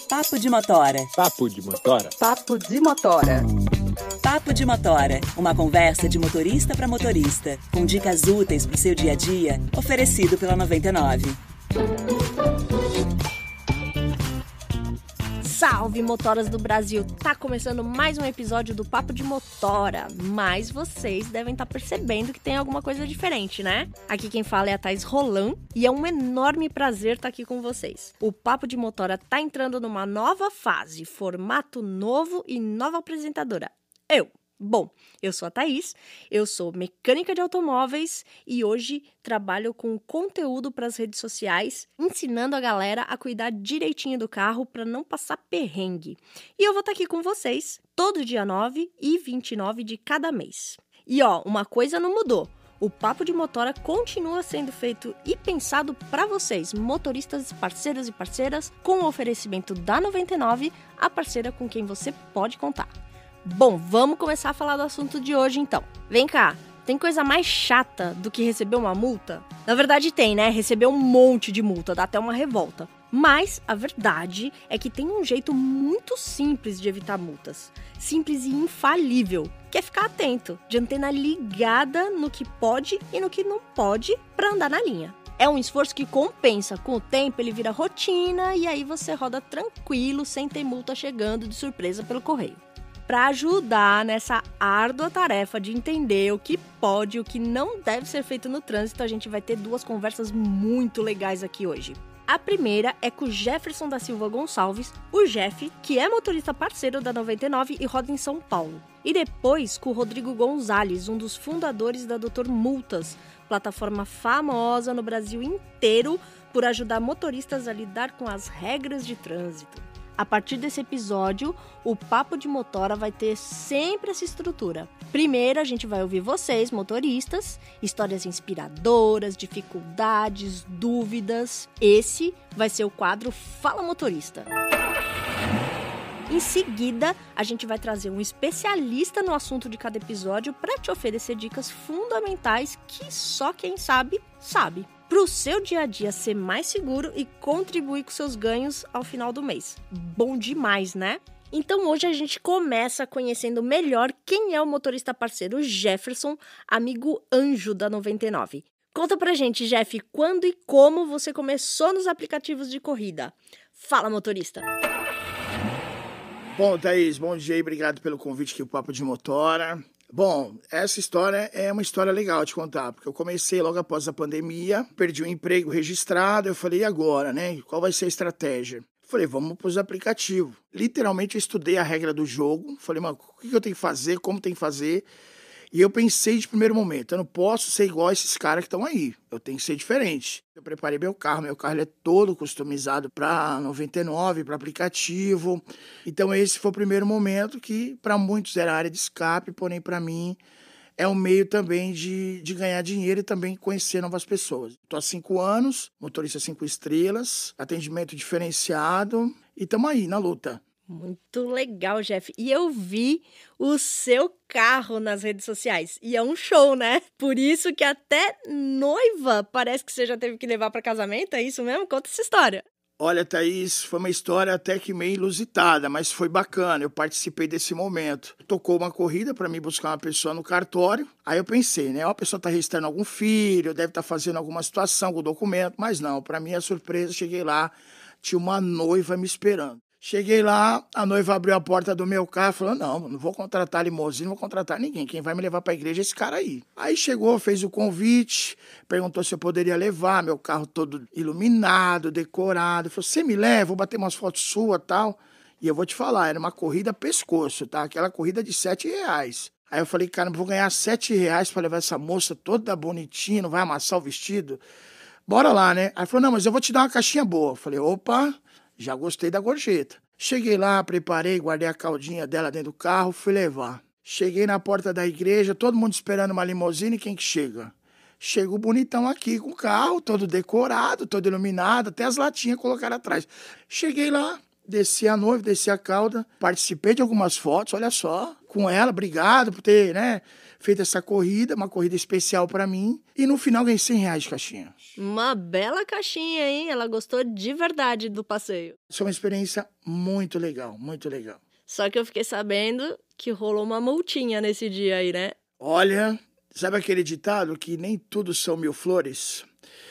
Papo de Motora. Papo de Motora. Papo de Motora. Papo de Motora, uma conversa de motorista para motorista, com dicas úteis para o seu dia a dia, oferecido pela 99. Salve, motoras do Brasil! Tá começando mais um episódio do Papo de Motora, mas vocês devem estar percebendo que tem alguma coisa diferente, né? Aqui quem fala é a Thaís Roland e é um enorme prazer estar aqui com vocês. O Papo de Motora tá entrando numa nova fase, formato novo e nova apresentadora. Eu sou a Thaís, eu sou mecânica de automóveis e hoje trabalho com conteúdo para as redes sociais, ensinando a galera a cuidar direitinho do carro para não passar perrengue. E eu vou estar aqui com vocês todo dia 9 e 29 de cada mês. E uma coisa não mudou. O Papo de Motora continua sendo feito e pensado para vocês, motoristas, parceiros e parceiras, com o oferecimento da 99, a parceira com quem você pode contar. Bom, vamos começar a falar do assunto de hoje então. Vem cá, tem coisa mais chata do que receber uma multa? Na verdade tem, né? Receber um monte de multa, dá até uma revolta. Mas a verdade é que tem um jeito muito simples de evitar multas. Simples e infalível, que é ficar atento, de antena ligada no que pode e no que não pode para andar na linha. É um esforço que compensa, com o tempo ele vira rotina e aí você roda tranquilo sem ter multa chegando de surpresa pelo correio. Para ajudar nessa árdua tarefa de entender o que pode e o que não deve ser feito no trânsito, a gente vai ter duas conversas muito legais aqui hoje. A primeira é com o Jefferson da Silva Gonçalves, o Jeff, que é motorista parceiro da 99 e roda em São Paulo. E depois com o Rodrigo Gonzalez, um dos fundadores da Doutor Multas, plataforma famosa no Brasil inteiro por ajudar motoristas a lidar com as regras de trânsito. A partir desse episódio, o Papo de Motora vai ter sempre essa estrutura. Primeiro, a gente vai ouvir vocês, motoristas, histórias inspiradoras, dificuldades, dúvidas. Esse vai ser o quadro Fala Motorista. Em seguida, a gente vai trazer um especialista no assunto de cada episódio para te oferecer dicas fundamentais que só quem sabe, sabe. Para o seu dia a dia ser mais seguro e contribuir com seus ganhos ao final do mês. Bom demais, né? Então hoje a gente começa conhecendo melhor quem é o motorista parceiro Jefferson, amigo anjo da 99. Conta pra gente, Jeff, quando e como você começou nos aplicativos de corrida. Fala, motorista! Bom, Thaís, bom dia e obrigado pelo convite aqui pro Papo de Motora. Bom, essa história é uma história legal de contar, porque eu comecei logo após a pandemia, perdi o emprego registrado, eu falei, e agora, né? Qual vai ser a estratégia? Falei, vamos para os aplicativos. Literalmente eu estudei a regra do jogo, falei, mas o que eu tenho que fazer, como tem que fazer? E eu pensei de primeiro momento, eu não posso ser igual a esses caras que estão aí, eu tenho que ser diferente. Eu preparei meu carro ele é todo customizado para 99, para aplicativo. Então esse foi o primeiro momento que para muitos era área de escape, porém para mim é um meio também de ganhar dinheiro e também conhecer novas pessoas. Estou há 5 anos, motorista 5 estrelas, atendimento diferenciado e estamos aí na luta. Muito legal, Jeff. E eu vi o seu carro nas redes sociais. E é um show, né? Por isso que até noiva parece que você já teve que levar para casamento. É isso mesmo? Conta essa história. Olha, Thaís, foi uma história até que meio inusitada, mas foi bacana. Eu participei desse momento. Tocou uma corrida para mim buscar uma pessoa no cartório. Aí eu pensei, né? A pessoa tá registrando algum filho, deve estar fazendo alguma situação com o documento. Mas não, para minha surpresa, cheguei lá, tinha uma noiva me esperando. Cheguei lá, a noiva abriu a porta do meu carro e falou, não vou contratar limousine, não vou contratar ninguém. Quem vai me levar para a igreja é esse cara aí. Aí chegou, fez o convite, perguntou se eu poderia levar, meu carro todo iluminado, decorado. Falou, você me leva, vou bater umas fotos suas e tal. E eu vou te falar, era uma corrida pescoço, tá? Aquela corrida de R$7. Aí eu falei, cara, vou ganhar R$7 para levar essa moça toda bonitinha, não vai amassar o vestido? Bora lá, né? Aí falou, não, mas eu vou te dar uma caixinha boa. Eu falei, opa... Já gostei da gorjeta. Cheguei lá, preparei, guardei a caldinha dela dentro do carro, fui levar. Cheguei na porta da igreja, todo mundo esperando uma limusine, quem que chega? Chega o bonitão aqui com o carro, todo decorado, todo iluminado, até as latinhas colocaram atrás. Cheguei lá, desci a noiva, desci a cauda, participei de algumas fotos, olha só, com ela, obrigado por ter, né, feito essa corrida, uma corrida especial para mim. E no final ganhei R$100 de caixinha. Uma bela caixinha, hein? Ela gostou de verdade do passeio. Isso é uma experiência muito legal, muito legal. Só que eu fiquei sabendo que rolou uma multinha nesse dia aí, né? Olha, sabe aquele ditado que nem tudo são mil flores?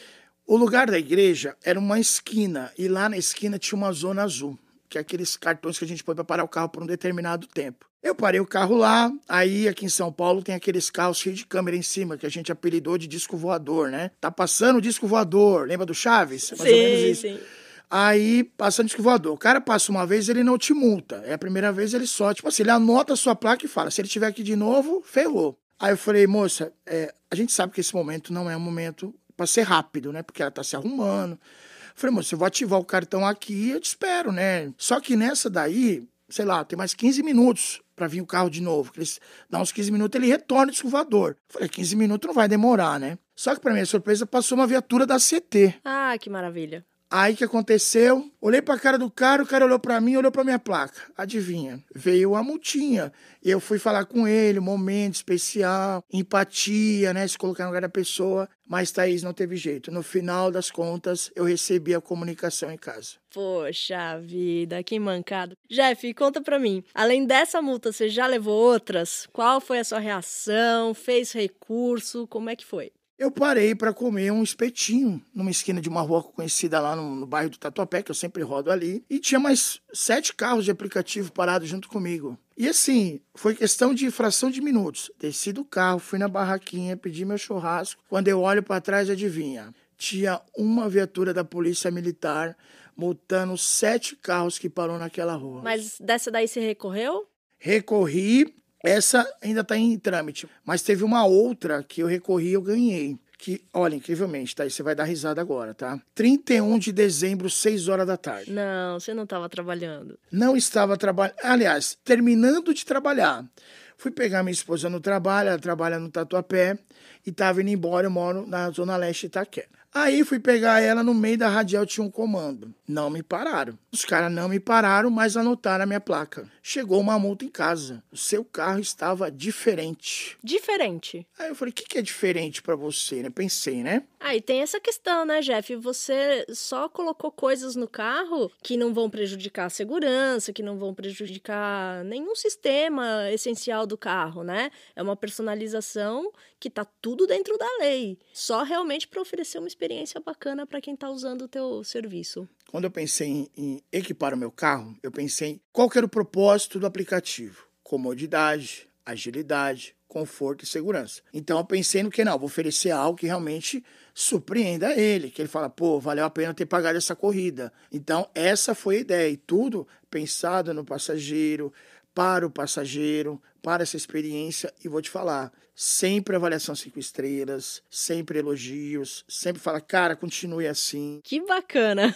O lugar da igreja era uma esquina e lá na esquina tinha uma zona azul, que é aqueles cartões que a gente põe para parar o carro por um determinado tempo. Eu parei o carro lá, aí aqui em São Paulo tem aqueles carros cheios de câmera em cima, que a gente apelidou de disco voador, né? Tá passando o disco voador, lembra do Chaves? Mais ou menos isso. Sim. Aí, passando o disco voador, o cara passa uma vez, ele não te multa. É a primeira vez, ele só, tipo assim, ele anota a sua placa e fala, se ele tiver aqui de novo, ferrou. Aí eu falei, moça, a gente sabe que esse momento não é um momento para ser rápido, né? Porque ela tá se arrumando. Falei, moça, eu vou ativar o cartão aqui e eu te espero, né? Só que nessa daí, sei lá, tem mais 15 minutos para vir o carro de novo. Que eles dá uns 15 minutos, ele retorna o escovador. Falei, 15 minutos não vai demorar, né? Só que para minha surpresa, passou uma viatura da CT. Ah, que maravilha. Aí o que aconteceu? Olhei pra cara do cara, o cara olhou pra mim, olhou pra minha placa. Adivinha? Veio a multinha. Eu fui falar com ele, um momento especial, empatia, né? Se colocar no lugar da pessoa. Mas, Thaís, não teve jeito. No final das contas, eu recebi a comunicação em casa. Poxa vida, que mancado. Jeff, conta pra mim. Além dessa multa, você já levou outras? Qual foi a sua reação? Fez recurso? Como é que foi? Eu parei para comer um espetinho numa esquina de uma rua conhecida lá no bairro do Tatuapé, que eu sempre rodo ali. E tinha mais 7 carros de aplicativo parados junto comigo. E assim, foi questão de fração de minutos. Desci do carro, fui na barraquinha, pedi meu churrasco. Quando eu olho para trás, adivinha? Tinha uma viatura da Polícia Militar multando 7 carros que parou naquela rua. Mas dessa daí você recorreu? Recorri. Essa ainda está em trâmite, mas teve uma outra que eu recorri e eu ganhei. Que, olha, incrivelmente, tá? Você vai dar risada agora, tá? 31 de dezembro, 6 horas da tarde. Não, você não estava trabalhando. Não estava trabalhando. Aliás, terminando de trabalhar. Fui pegar minha esposa no trabalho, ela trabalha no Tatuapé, e estava indo embora, eu moro na Zona Leste de Itaquera. Aí fui pegar ela, no meio da radial tinha um comando. Não me pararam. Os caras não me pararam, mas anotaram a minha placa. Chegou uma multa em casa. O seu carro estava diferente. Diferente? Aí eu falei, o que é diferente pra você, né? Pensei, né? Ah, e tem essa questão, né, Jeff? Você só colocou coisas no carro que não vão prejudicar a segurança, que não vão prejudicar nenhum sistema essencial do carro, né? É uma personalização que tá tudo dentro da lei. Só realmente para oferecer uma experiência bacana para quem tá usando o teu serviço. Quando eu pensei em equipar o meu carro, eu pensei qual que era o propósito do aplicativo. Comodidade, agilidade, conforto e segurança. Então eu pensei no que não, vou oferecer algo que realmente surpreenda ele, que ele fala, pô, valeu a pena ter pagado essa corrida. Então essa foi a ideia e tudo pensado no passageiro, para o passageiro, para essa experiência e vou te falar, sempre avaliação 5 estrelas, sempre elogios, sempre fala, cara, continue assim. Que bacana!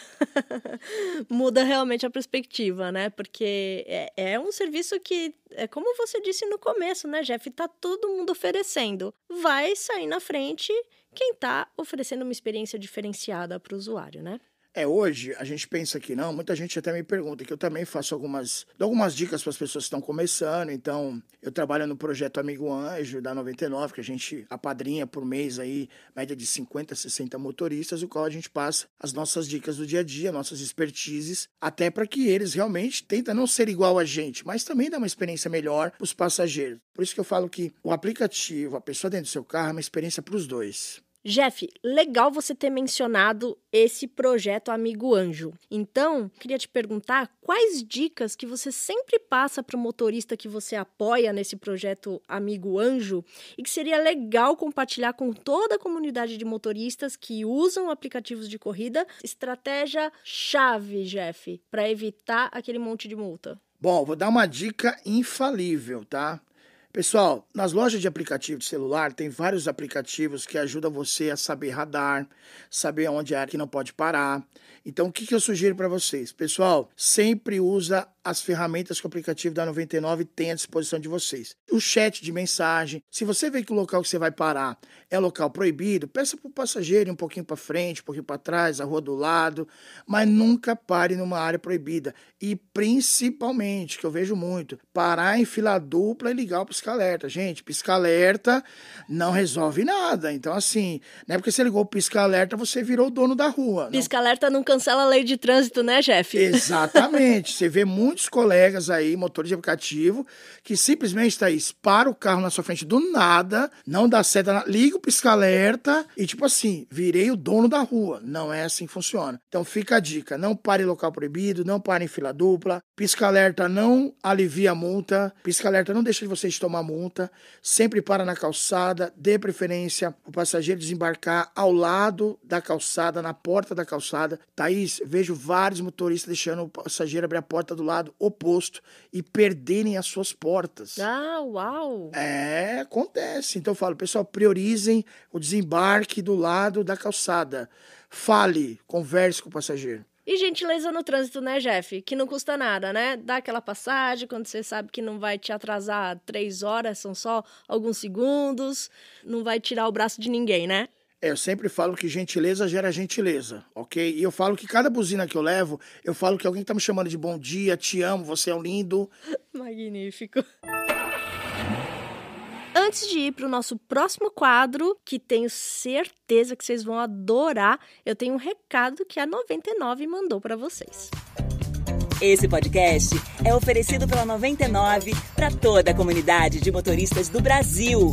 Muda realmente a perspectiva, né? Porque é um serviço que, é como você disse no começo, né, Jeff? Tá todo mundo oferecendo. Vai sair na frente quem tá oferecendo uma experiência diferenciada para o usuário, né? Hoje a gente pensa que não, muita gente até me pergunta, que eu também faço dou algumas dicas para as pessoas que estão começando, então eu trabalho no projeto Amigo Anjo da 99, que a gente apadrinha por mês aí, média de 50, 60 motoristas, o qual a gente passa as nossas dicas do dia a dia, nossas expertises, até para que eles realmente tentem não ser igual a gente, mas também dar uma experiência melhor para os passageiros. Por isso que eu falo que o aplicativo, a pessoa dentro do seu carro, é uma experiência para os dois. Jeff, legal você ter mencionado esse projeto Amigo Anjo. Então, queria te perguntar quais dicas que você sempre passa para o motorista que você apoia nesse projeto Amigo Anjo e que seria legal compartilhar com toda a comunidade de motoristas que usam aplicativos de corrida. Estratégia chave, Jeff, para evitar aquele monte de multa. Bom, vou dar uma dica infalível, tá? Pessoal, nas lojas de aplicativo de celular, tem vários aplicativos que ajudam você a saber radar, saber onde é que não pode parar. Então, o que eu sugiro para vocês? Pessoal, sempre usa as ferramentas que o aplicativo da 99 tem à disposição de vocês. O chat de mensagem. Se você vê que o local que você vai parar é local proibido, peça para o passageiro ir um pouquinho para frente, um pouquinho para trás, a rua do lado, mas nunca pare numa área proibida. E principalmente, que eu vejo muito, parar em fila dupla e ligar o pisca-alerta. Gente, pisca-alerta não resolve nada. Então, assim, não é porque você ligou o pisca-alerta, você virou o dono da rua. Pisca-alerta não cancela a lei de trânsito, né, Jeff? Exatamente. Você vê muitos colegas aí, motores de aplicativo, que simplesmente, Thaís, para o carro na sua frente do nada, não dá seta, liga o pisca-alerta e, tipo assim, virei o dono da rua. Não é assim que funciona. Então, fica a dica. Não pare em local proibido, não pare em fila dupla. Pisca-alerta não alivia a multa. Pisca-alerta não deixa de vocês tomar multa. Sempre para na calçada. Dê preferência o passageiro desembarcar ao lado da calçada, na porta da calçada. Thaís, vejo vários motoristas deixando o passageiro abrir a porta do lado oposto e perderem as suas portas. Ah, uau! É, acontece. Então eu falo, pessoal, priorizem o desembarque do lado da calçada. Fale, converse com o passageiro. E gentileza no trânsito, né, Jeff? Que não custa nada, né? Dá aquela passagem quando você sabe que não vai te atrasar 3 horas, são só alguns segundos. Não vai tirar o braço de ninguém, né? Eu sempre falo que gentileza gera gentileza, ok? E eu falo que cada buzina que eu levo, eu falo que alguém tá me chamando de bom dia, te amo, você é um lindo. Magnífico. Antes de ir para o nosso próximo quadro, que tenho certeza que vocês vão adorar, eu tenho um recado que a 99 mandou para vocês. Esse podcast é oferecido pela 99 para toda a comunidade de motoristas do Brasil.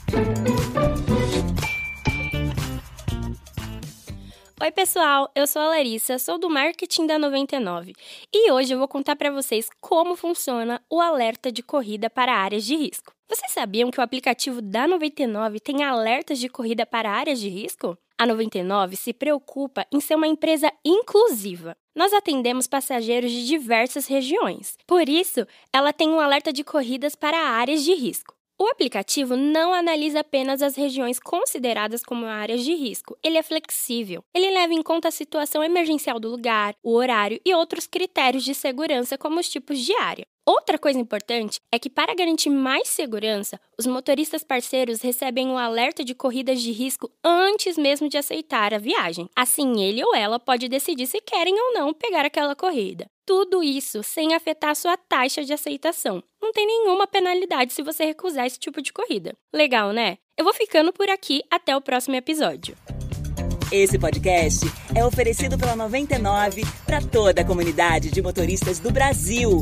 Oi pessoal, eu sou a Larissa, sou do marketing da 99 e hoje eu vou contar para vocês como funciona o alerta de corrida para áreas de risco. Vocês sabiam que o aplicativo da 99 tem alertas de corrida para áreas de risco? A 99 se preocupa em ser uma empresa inclusiva. Nós atendemos passageiros de diversas regiões, por isso ela tem um alerta de corridas para áreas de risco. O aplicativo não analisa apenas as regiões consideradas como áreas de risco. Ele é flexível. Ele leva em conta a situação emergencial do lugar, o horário e outros critérios de segurança, como os tipos de área. Outra coisa importante é que, para garantir mais segurança, os motoristas parceiros recebem um alerta de corridas de risco antes mesmo de aceitar a viagem. Assim, ele ou ela pode decidir se querem ou não pegar aquela corrida. Tudo isso sem afetar a sua taxa de aceitação. Não tem nenhuma penalidade se você recusar esse tipo de corrida. Legal, né? Eu vou ficando por aqui. Até o próximo episódio. Esse podcast é oferecido pela 99 para toda a comunidade de motoristas do Brasil.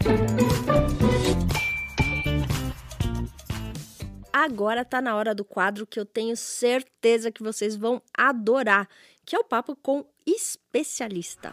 Agora tá na hora do quadro que eu tenho certeza que vocês vão adorar, que é o Papo com Especialista.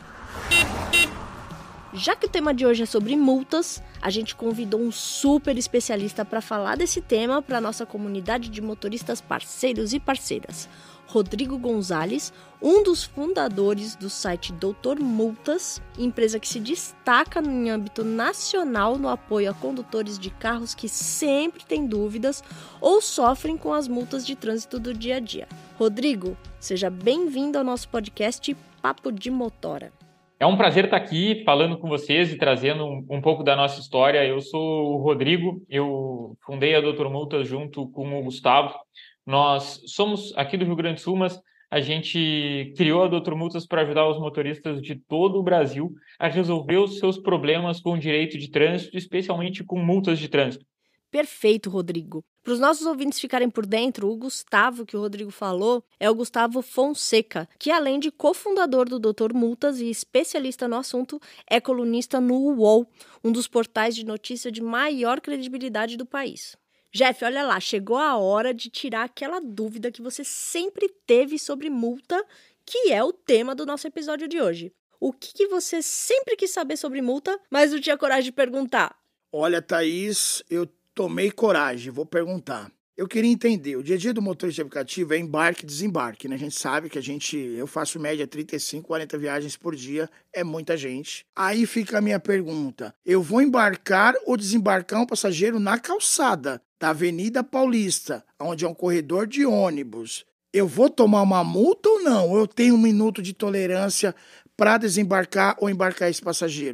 Já que o tema de hoje é sobre multas, a gente convidou um super especialista para falar desse tema para a nossa comunidade de motoristas parceiros e parceiras. Rodrigo Gonzalez, um dos fundadores do site Doutor Multas, empresa que se destaca em âmbito nacional no apoio a condutores de carros que sempre têm dúvidas ou sofrem com as multas de trânsito do dia a dia. Rodrigo, seja bem-vindo ao nosso podcast Papo de Motora. É um prazer estar aqui falando com vocês e trazendo um pouco da nossa história. Eu sou o Rodrigo, eu fundei a Doutor Multas junto com o Gustavo. Nós somos aqui do Rio Grande do Sul, mas a gente criou a Doutor Multas para ajudar os motoristas de todo o Brasil a resolver os seus problemas com o direito de trânsito, especialmente com multas de trânsito. Perfeito, Rodrigo. Para os nossos ouvintes ficarem por dentro, o Gustavo, que o Rodrigo falou, é o Gustavo Fonseca, que além de cofundador do Doutor Multas e especialista no assunto, é colunista no UOL, um dos portais de notícia de maior credibilidade do país. Jeff, olha lá, chegou a hora de tirar aquela dúvida que você sempre teve sobre multa, que é o tema do nosso episódio de hoje. O que você sempre quis saber sobre multa, mas não tinha coragem de perguntar? Olha, Thaís, eu tomei coragem, vou perguntar. Eu queria entender, o dia a dia do motorista de aplicativo é embarque e desembarque, né? A gente sabe que eu faço média 35, 40 viagens por dia, é muita gente. Aí fica a minha pergunta, eu vou embarcar ou desembarcar um passageiro na calçada da Avenida Paulista, onde é um corredor de ônibus? Eu vou tomar uma multa ou não? Ou eu tenho 1 minuto de tolerância para desembarcar ou embarcar esse passageiro?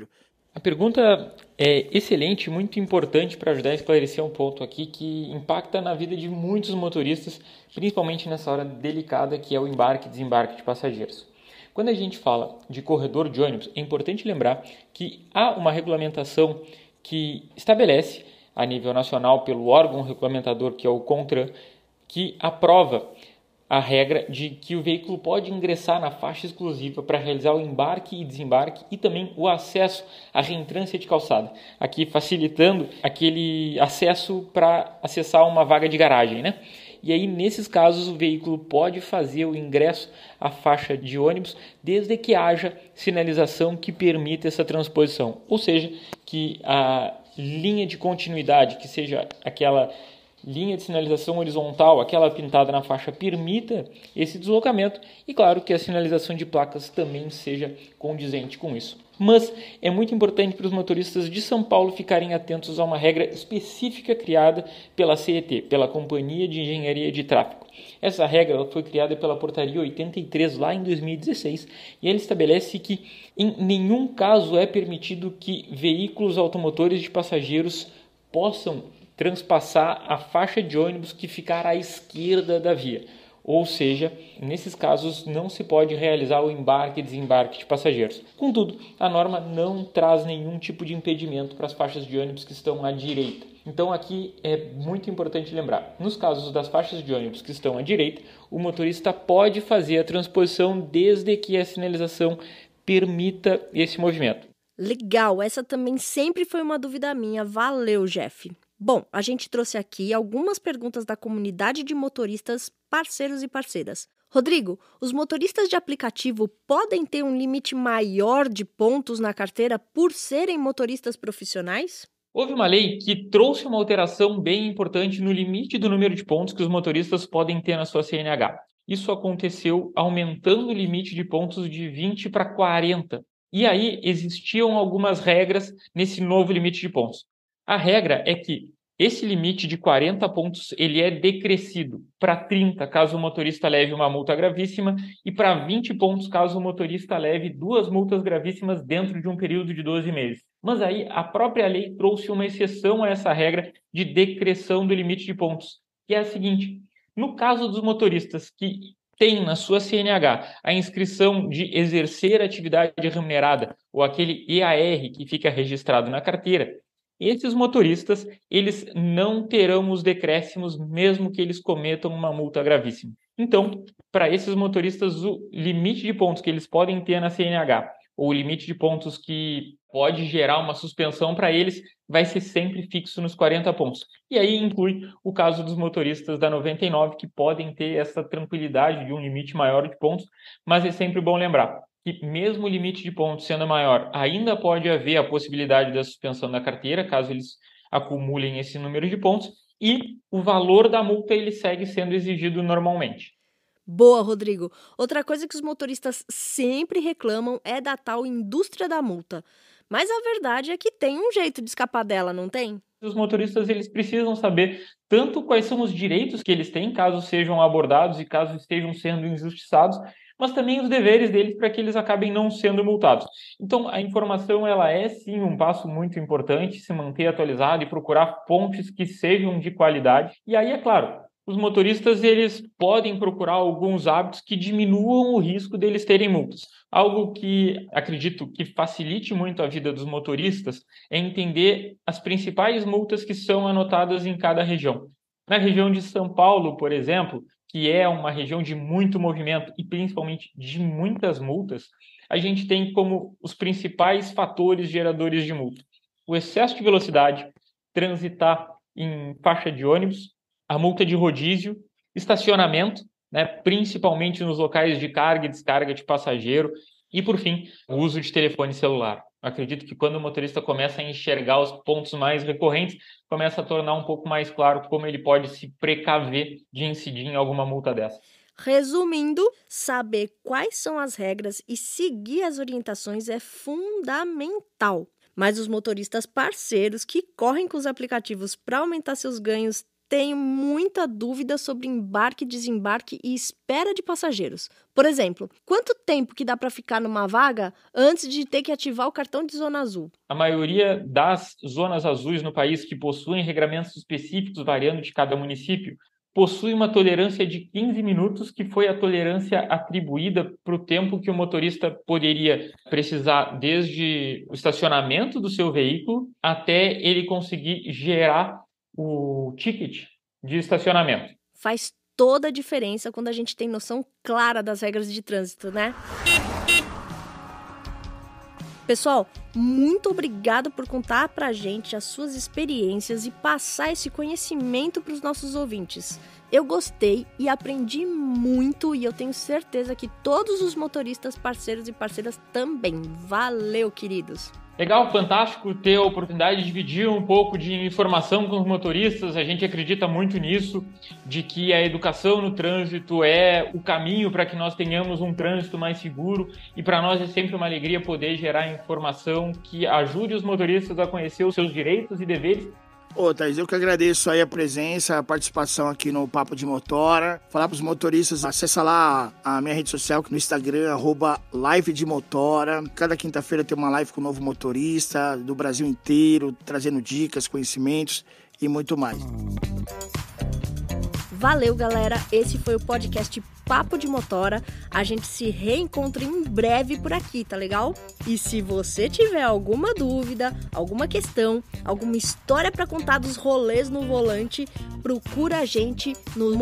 A pergunta é excelente, muito importante para ajudar a esclarecer um ponto aqui que impacta na vida de muitos motoristas, principalmente nessa hora delicada que é o embarque e desembarque de passageiros. Quando a gente fala de corredor de ônibus, é importante lembrar que há uma regulamentação que estabelece, a nível nacional, pelo órgão regulamentador, que é o CONTRAN, que aprova a regra de que o veículo pode ingressar na faixa exclusiva para realizar o embarque e desembarque e também o acesso à reentrância de calçada, aqui facilitando aquele acesso para acessar uma vaga de garagem, né? E aí, nesses casos, o veículo pode fazer o ingresso à faixa de ônibus desde que haja sinalização que permita essa transposição, ou seja, que a linha de continuidade, que seja aquela linha de sinalização horizontal, aquela pintada na faixa, permita esse deslocamento e, claro, que a sinalização de placas também seja condizente com isso. Mas é muito importante para os motoristas de São Paulo ficarem atentos a uma regra específica criada pela CET, pela Companhia de Engenharia de Tráfego. Essa regra foi criada pela Portaria 83 lá em 2016 e ela estabelece que em nenhum caso é permitido que veículos automotores de passageiros possam transpassar a faixa de ônibus que ficar à esquerda da via. Ou seja, nesses casos não se pode realizar o embarque e desembarque de passageiros. Contudo, a norma não traz nenhum tipo de impedimento para as faixas de ônibus que estão à direita. Então aqui é muito importante lembrar, nos casos das faixas de ônibus que estão à direita, o motorista pode fazer a transposição desde que a sinalização permita esse movimento. Legal, essa também sempre foi uma dúvida minha. Valeu, Jeff. Bom, a gente trouxe aqui algumas perguntas da comunidade de motoristas, parceiros e parceiras. Rodrigo, os motoristas de aplicativo podem ter um limite maior de pontos na carteira por serem motoristas profissionais? Houve uma lei que trouxe uma alteração bem importante no limite do número de pontos que os motoristas podem ter na sua CNH. Isso aconteceu aumentando o limite de pontos de 20 para 40. E aí existiam algumas regras nesse novo limite de pontos. A regra é que esse limite de 40 pontos ele é decrescido para 30 caso o motorista leve uma multa gravíssima e para 20 pontos caso o motorista leve 2 multas gravíssimas dentro de um período de 12 meses. Mas aí a própria lei trouxe uma exceção a essa regra de decreção do limite de pontos, que é a seguinte: no caso dos motoristas que têm na sua CNH a inscrição de exercer atividade remunerada ou aquele EAR que fica registrado na carteira, esses motoristas, eles não terão os decréscimos mesmo que eles cometam uma multa gravíssima. Então, para esses motoristas, o limite de pontos que eles podem ter na CNH, ou o limite de pontos que pode gerar uma suspensão para eles, vai ser sempre fixo nos 40 pontos. E aí inclui o caso dos motoristas da 99, que podem ter essa tranquilidade de um limite maior de pontos, mas é sempre bom lembrar que mesmo o limite de pontos sendo maior, ainda pode haver a possibilidade da suspensão da carteira, caso eles acumulem esse número de pontos, e o valor da multa ele segue sendo exigido normalmente. Boa, Rodrigo. Outra coisa que os motoristas sempre reclamam é da tal indústria da multa. Mas a verdade é que tem um jeito de escapar dela, não tem? Os motoristas eles precisam saber tanto quais são os direitos que eles têm, caso sejam abordados e caso estejam sendo injustiçados, mas também os deveres deles para que eles acabem não sendo multados. Então, a informação ela é sim um passo muito importante, se manter atualizado e procurar fontes que sejam de qualidade. E aí, é claro, os motoristas eles podem procurar alguns hábitos que diminuam o risco deles terem multas. Algo que acredito que facilite muito a vida dos motoristas é entender as principais multas que são anotadas em cada região. Na região de São Paulo, por exemplo, que é uma região de muito movimento e principalmente de muitas multas, a gente tem como os principais fatores geradores de multa o excesso de velocidade, transitar em faixa de ônibus, a multa de rodízio, estacionamento, né, principalmente nos locais de carga e descarga de passageiro, e, por fim, o uso de telefone celular. Acredito que quando o motorista começa a enxergar os pontos mais recorrentes, começa a tornar um pouco mais claro como ele pode se precaver de incidir em alguma multa dessa. Resumindo, saber quais são as regras e seguir as orientações é fundamental. Mas os motoristas parceiros que correm com os aplicativos para aumentar seus ganhos tenho muita dúvida sobre embarque, desembarque e espera de passageiros. Por exemplo, quanto tempo que dá para ficar numa vaga antes de ter que ativar o cartão de zona azul? A maioria das zonas azuis no país que possuem regramentos específicos variando de cada município possui uma tolerância de 15 minutos, que foi a tolerância atribuída para o tempo que o motorista poderia precisar desde o estacionamento do seu veículo até ele conseguir gerar o ticket de estacionamento. Faz toda a diferença quando a gente tem noção clara das regras de trânsito, né? Pessoal, muito obrigada por contar pra gente as suas experiências e passar esse conhecimento para os nossos ouvintes. Eu gostei e aprendi muito e eu tenho certeza que todos os motoristas, parceiros e parceiras também. Valeu, queridos! Legal, fantástico ter a oportunidade de dividir um pouco de informação com os motoristas. A gente acredita muito nisso, de que a educação no trânsito é o caminho para que nós tenhamos um trânsito mais seguro, e para nós é sempre uma alegria poder gerar informação que ajude os motoristas a conhecer os seus direitos e deveres. Ô, Thaís, eu que agradeço aí a presença, a participação aqui no Papo de Motora. Falar para os motoristas, acessa lá a minha rede social no Instagram, @livedemotora. Cada quinta-feira tem uma live com um novo motorista do Brasil inteiro, trazendo dicas, conhecimentos e muito mais. Valeu, galera! Esse foi o podcast Papo de Motora. A gente se reencontra em breve por aqui, tá legal? E se você tiver alguma dúvida, alguma questão, alguma história para contar dos rolês no volante, procura a gente no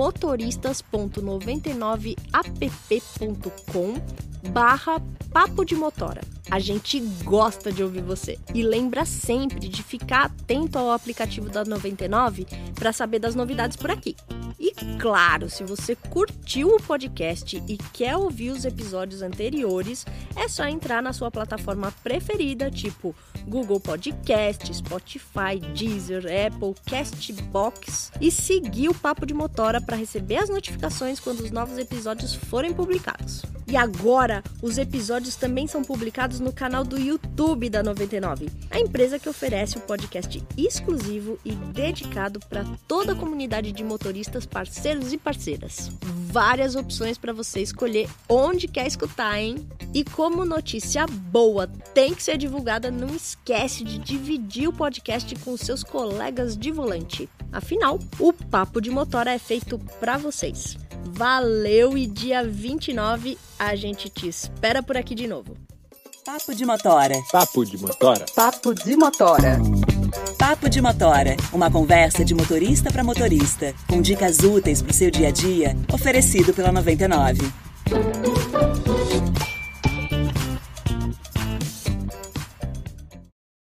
motoristas.99app.com/Papo de Motora. A gente gosta de ouvir você. E lembra sempre de ficar atento ao aplicativo da 99 para saber das novidades por aqui. E claro, se você curtiu o podcast e quer ouvir os episódios anteriores, é só entrar na sua plataforma preferida, tipo Google Podcast, Spotify, Deezer, Apple, Castbox, e seguir o Papo de Motora para receber as notificações quando os novos episódios forem publicados. E agora, os episódios também são publicados no canal do YouTube da 99, a empresa que oferece o podcast exclusivo e dedicado para toda a comunidade de motoristas, parceiros e parceiras. Várias opções para você escolher onde quer escutar, hein? E como notícia boa tem que ser divulgada, não esquece de dividir o podcast com seus colegas de volante. Afinal, o Papo de Motora é feito para vocês. Valeu, e dia 29 a gente te espera por aqui de novo. Papo de Motora. Papo de Motora. Papo de Motora. Papo de Motora, uma conversa de motorista para motorista, com dicas úteis para o seu dia a dia, oferecido pela 99.